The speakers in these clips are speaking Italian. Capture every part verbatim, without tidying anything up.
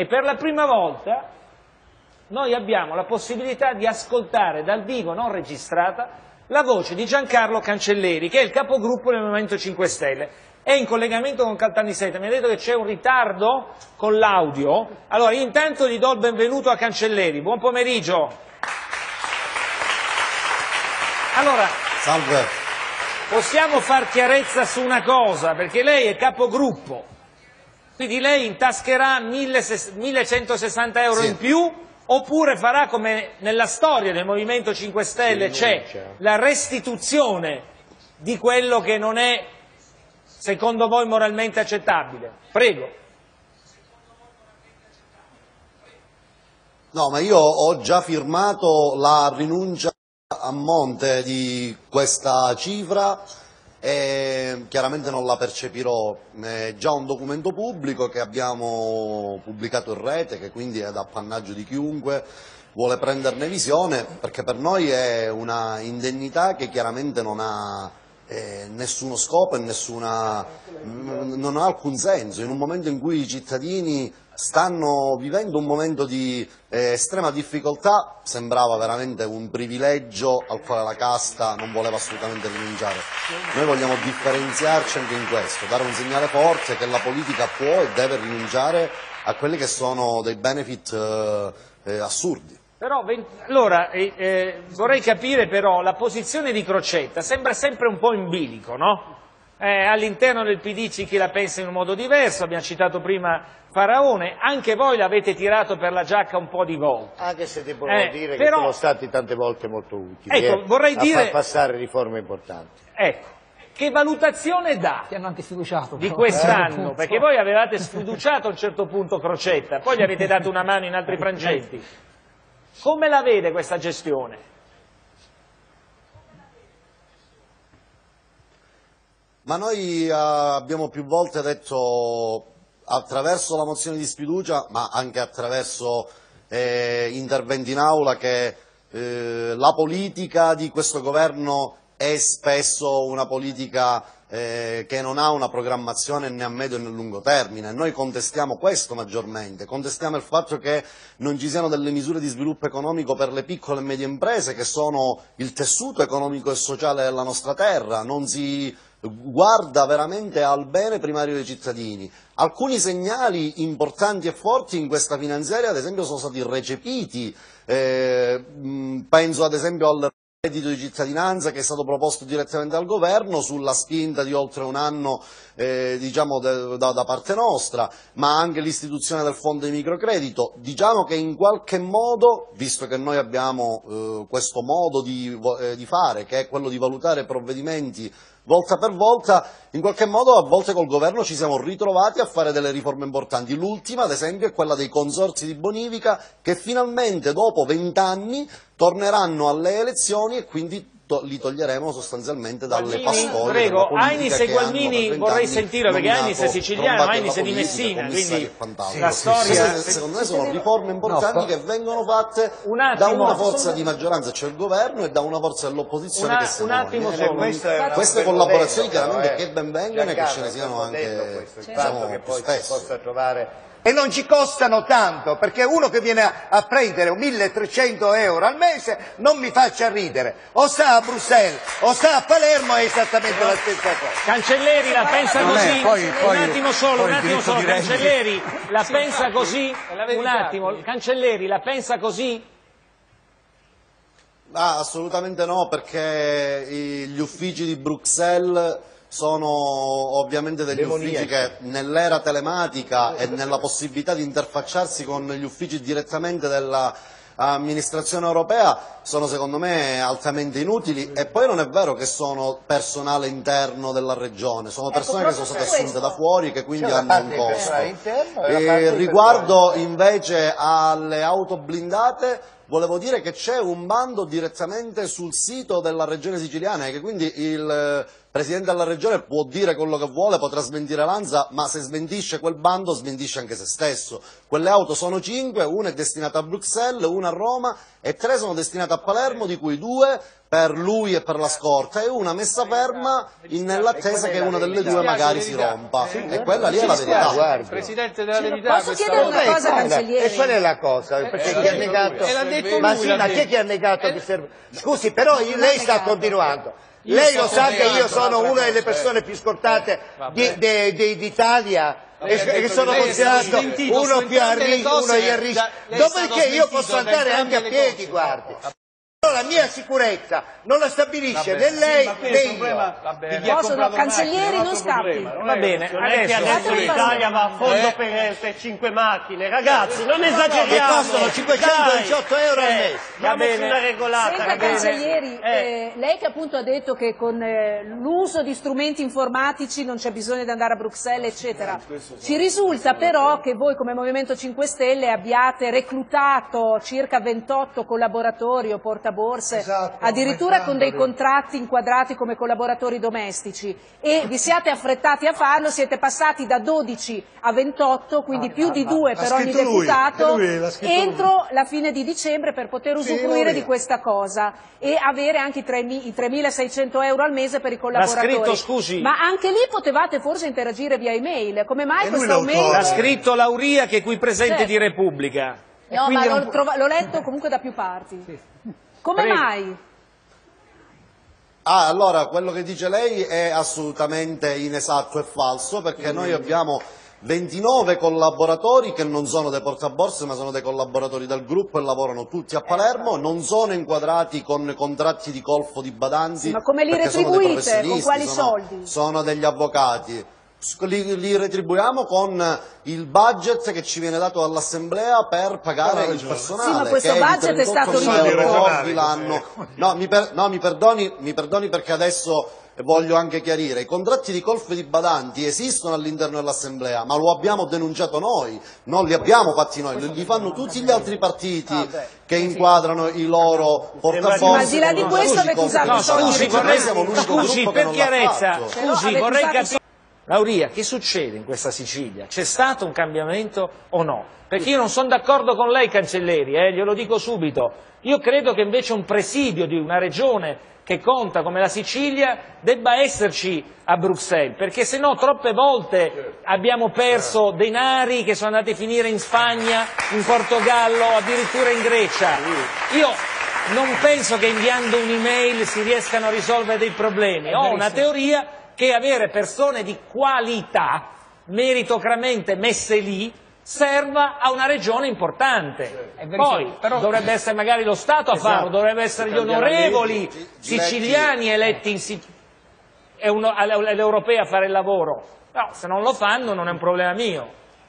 e per la prima volta noi abbiamo la possibilità di ascoltare dal vivo, non registrata, la voce di Giancarlo Cancelleri, che è il capogruppo del Movimento cinque Stelle. È in collegamento con Caltanissetta, mi ha detto che c'è un ritardo con l'audio. Allora, intanto gli do il benvenuto a Cancelleri. Buon pomeriggio. Allora, salve. Possiamo far chiarezza su una cosa, perché lei è capogruppo, quindi lei intascherà millecentosessanta euro sì. in più, oppure farà come nella storia del Movimento cinque Stelle, c'è la restituzione di quello che non è secondo voi moralmente accettabile. Prego. No, ma io ho già firmato la rinuncia a monte di questa cifra e chiaramente non la percepirò. È già un documento pubblico che abbiamo pubblicato in rete, che quindi è d'appannaggio di chiunque vuole prenderne visione, perché per noi è una indennità che chiaramente non ha Eh, nessuno scopo e nessuna, non ha alcun senso. In un momento in cui i cittadini stanno vivendo un momento di eh, estrema difficoltà, sembrava veramente un privilegio al quale la casta non voleva assolutamente rinunciare. Noi vogliamo differenziarci anche in questo, dare un segnale forte che la politica può e deve rinunciare a quelli che sono dei benefit eh, eh, assurdi. Però, allora, eh, eh, vorrei capire però, la posizione di Crocetta sembra sempre un po' in bilico, no? Eh, all'interno del P D c'è chi la pensa in un modo diverso, abbiamo citato prima Faraone, anche voi l'avete tirato per la giacca un po' di volte. Anche se devo eh, dire però, che sono stati tante volte molto utili ecco, eh, vorrei a dire, far passare riforme importanti. Ecco, che valutazione dà Ti hanno antisfiduciato, di quest'anno? Perché voi avevate sfiduciato a un certo punto Crocetta, poi gli avete dato una mano in altri frangenti. Come la vede questa gestione? Ma noi eh, abbiamo più volte detto, attraverso la mozione di sfiducia, ma anche attraverso eh, interventi in aula, che eh, la politica di questo governo è spesso una politica eh, che non ha una programmazione né a medio né a lungo termine. Noi contestiamo questo maggiormente, contestiamo il fatto che non ci siano delle misure di sviluppo economico per le piccole e medie imprese, che sono il tessuto economico e sociale della nostra terra, non si guarda veramente al bene primario dei cittadini. Alcuni segnali importanti e forti in questa finanziaria, ad esempio, sono stati recepiti, eh, penso ad esempio al reddito di cittadinanza che è stato proposto direttamente dal governo sulla spinta di oltre un anno eh, diciamo de, da, da parte nostra, ma anche l'istituzione del fondo di microcredito. Diciamo che in qualche modo, visto che noi abbiamo eh, questo modo di, eh, di fare, che è quello di valutare provvedimenti volta per volta, in qualche modo a volte col governo ci siamo ritrovati a fare delle riforme importanti. L'ultima, ad esempio, è quella dei consorzi di bonifica, che finalmente dopo vent'anni torneranno alle elezioni e quindi to li toglieremo sostanzialmente dalle pastoie. Prego, Ainis e Gualmini vorrei sentirlo, perché Ainis è siciliano, Ainis è di Messina, quindi la storia... Secondo me sono riforme importanti no, che vengono fatte da una forza di maggioranza, cioè il governo, e da una forza dell'opposizione che si Un attimo solo, queste collaborazioni chiaramente che ben vengano e che ce ne siano anche più spesso. E non ci costano tanto, perché uno che viene a, a prendere milletrecento euro al mese non mi faccia ridere, o sta a Bruxelles o sta a Palermo, è esattamente la stessa cosa. Cancelleri la pensa non così, è, poi, poi, un attimo solo, un attimo solo, Cancelleri la sì, pensa infatti, così, un attimo, Cancelleri la pensa così? Ah, assolutamente no, perché gli uffici di Bruxelles sono ovviamente degli uffici che nell'era telematica e nella possibilità di interfacciarsi con gli uffici direttamente dell'amministrazione europea sono secondo me altamente inutili, e poi non è vero che sono personale interno della regione, sono persone che sono state assunte da fuori, che quindi hanno un costo. E riguardo invece alle auto blindate, volevo dire che c'è un bando direttamente sul sito della regione siciliana, e che quindi il Presidente della regione può dire quello che vuole, potrà smentire l'ANSA, ma se smentisce quel bando smentisce anche se stesso. Quelle auto sono cinque, una è destinata a Bruxelles, una a Roma e tre sono destinate a Palermo, di cui due per lui e per la scorta, e una messa ferma in- nell'attesa che una delle due magari si rompa. E quella lì è la verità. Il Presidente della verità... Posso chiedere una cosa, cancelliere? E qual è la cosa? Perché chi ha negato... E l'ha detto ma lui, sì, l'ha ma chi è detto. che ha negato che serve? Scusi, però lei sta continuando. Lei lo sa che io sono una delle persone più scortate di- de- de- d'Italia e e sono considerato uno più a rischio, uno a rischio. Dopodiché io posso andare anche a piedi, guardi. La mia sicurezza non la stabilisce né lei né io. Posso, no, cancellieri, non scappi. Va bene, Non è che adesso... adesso l'Italia va a fondo per, per cinque macchine, ragazzi, non Che esageriamo! costano cinquecentodiciotto euro al mese. Diamoci bene. una regolata, Senta, ragazzi. cancellieri, eh, lei che appunto ha detto che con eh, l'uso di strumenti informatici non c'è bisogno di andare a Bruxelles, eccetera, ci risulta però che voi come Movimento cinque Stelle abbiate reclutato circa ventotto collaboratori o portaborse, addirittura con dei contratti inquadrati come collaboratori domestici, e vi siate affrettati a farlo, siete passati da dodici a ventotto, quindi più di due per ogni scritto lui, deputato, lui, l'ha scritto entro la fine di dicembre per poter usufruire di questa cosa e avere anche i tremi- i tremilaseicento euro al mese per i collaboratori. scritto, scusi. Ma anche lì potevate forse interagire via email. Come mai E lui questo l'autore. aumento? L'ha scritto Lauria, che è qui presente Certo. di Repubblica. E No, quindi ma non l'ho, può- trova- l'ho letto comunque da più parti. Come Prego. mai? Ah, allora, quello che dice lei è assolutamente inesatto e falso, perché noi abbiamo ventinove collaboratori che non sono dei portaborse, ma sono dei collaboratori del gruppo e lavorano tutti a Palermo, non sono inquadrati con contratti di colfo di badanti. Sì, ma come li perché sono dei retribuite? Con professionisti, quali sono- soldi? Sono degli avvocati. Li, li retribuiamo con il budget che ci viene dato dall'Assemblea per pagare il personale. Sì, ma questo che è di budget è stato trentottomila ridotto. euro lordi l'anno. No, mi, per- no, mi perdoni, mi perdoni perché adesso voglio anche chiarire. I contratti di colf e di badanti esistono all'interno dell'Assemblea, ma lo abbiamo denunciato noi, non li abbiamo fatti noi, li fanno tutti gli altri partiti che inquadrano i loro portaborse. Ma al di là di con questo così avete con- usato No, i soldi scusi, di vorrei, siamo l'unico scusi gruppo che per non l'ha chiarezza, fatto. Però scusi, avete vorrei usato- capire... Lauria, che succede in questa Sicilia? C'è stato un cambiamento o no? Perché io non sono d'accordo con lei, Cancelleri, eh, glielo dico subito. Io credo che invece un presidio di una regione che conta come la Sicilia debba esserci a Bruxelles, perché se no troppe volte abbiamo perso denari che sono andati a finire in Spagna, in Portogallo, addirittura in Grecia. Io non penso che inviando un'email si riescano a risolvere dei problemi. Ho una teoria che avere persone di qualità, meritocramente messe lì, serva a una regione importante. Poi dovrebbe essere magari lo Stato a farlo, dovrebbe essere gli onorevoli siciliani eletti in Sic- e uno- alle alle europee a fare il lavoro. No, se non lo fanno non è un problema mio.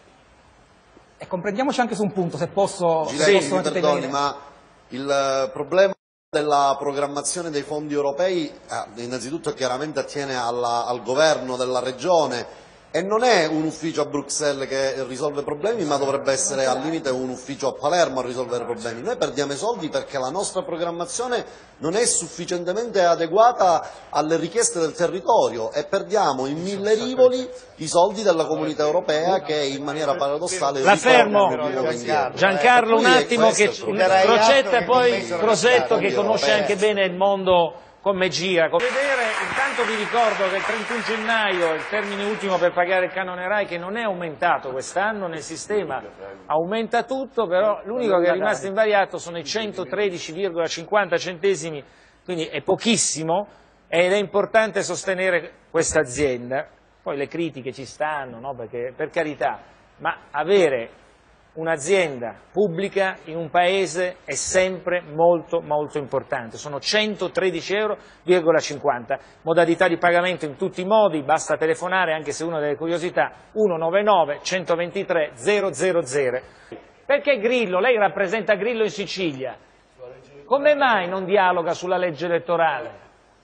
E comprendiamoci anche su un punto, se posso, se Giletti, posso mi perdoni, intervenire. ma il eh, problema della programmazione dei fondi europei eh, innanzitutto chiaramente attiene alla- al governo della regione e non è un ufficio a Bruxelles che risolve problemi, ma dovrebbe essere al limite un ufficio a Palermo a risolvere problemi. Noi perdiamo i soldi perché la nostra programmazione non è sufficientemente adeguata alle richieste del territorio e perdiamo in mille rivoli i soldi della comunità europea che in maniera paradossale La fermo. ritornano di nuovo indietro. Giancarlo, un Per cui è attimo, questo che il problema. Crocetta e poi compenso Crosetto che le conosce europee. anche bene il mondo come gira. Come vedere, intanto vi ricordo che il trentuno gennaio è il termine ultimo per pagare il canone RAI, che non è aumentato quest'anno nel sistema, aumenta tutto, però l'unico che è rimasto invariato sono i centotredici virgola cinquanta centesimi, quindi è pochissimo ed è importante sostenere questa azienda. Poi le critiche ci stanno, no? Perché, per carità, ma avere un'azienda pubblica in un paese è sempre molto molto importante. Sono centotredici virgola cinquanta euro, modalità di pagamento in tutti i modi, basta telefonare anche se uno ha delle curiosità, uno nove nove uno due tre zero zero zero. Perché Grillo? Lei rappresenta Grillo in Sicilia, come mai non dialoga sulla legge elettorale?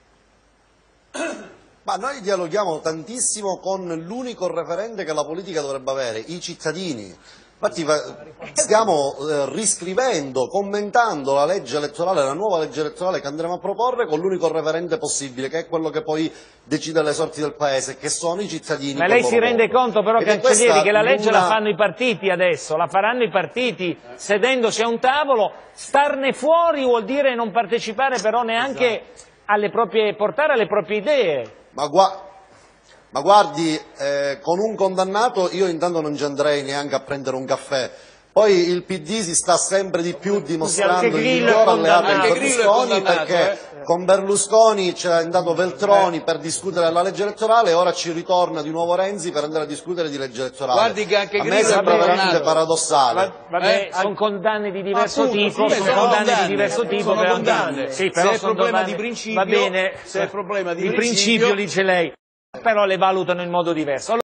Ma noi dialoghiamo tantissimo con l'unico referente che la politica dovrebbe avere, i cittadini. Infatti stiamo eh, riscrivendo, commentando la legge elettorale, la nuova legge elettorale che andremo a proporre con l'unico referente possibile, che è quello che poi decide le sorti del Paese, che sono i cittadini. Ma lei si rende conto però, Cancellieri, che la legge una... la fanno i partiti adesso, la faranno i partiti sedendosi a un tavolo, starne fuori vuol dire non partecipare però neanche esatto. alle proprie, portare alle proprie idee. Ma guarda... Ma guardi, eh, con un condannato io intanto non ci andrei neanche a prendere un caffè. Poi il P D si sta sempre di più dimostrando il miglior alleato di Berlusconi, perché eh. con Berlusconi c'è andato Veltroni eh. per discutere la legge elettorale e ora ci ritorna di nuovo Renzi per andare a discutere di legge elettorale. Guardi che anche a me sembra veramente paradossale. Va, vabbè, eh, sono condanne di diverso appunto, tipo, sì, sono condanne di diverso tipo, sono però condanne. Sì, però se è problema domande, di principio, va bene, se è problema di principio, principio, principio dice lei, però le valutano in modo diverso. Allora,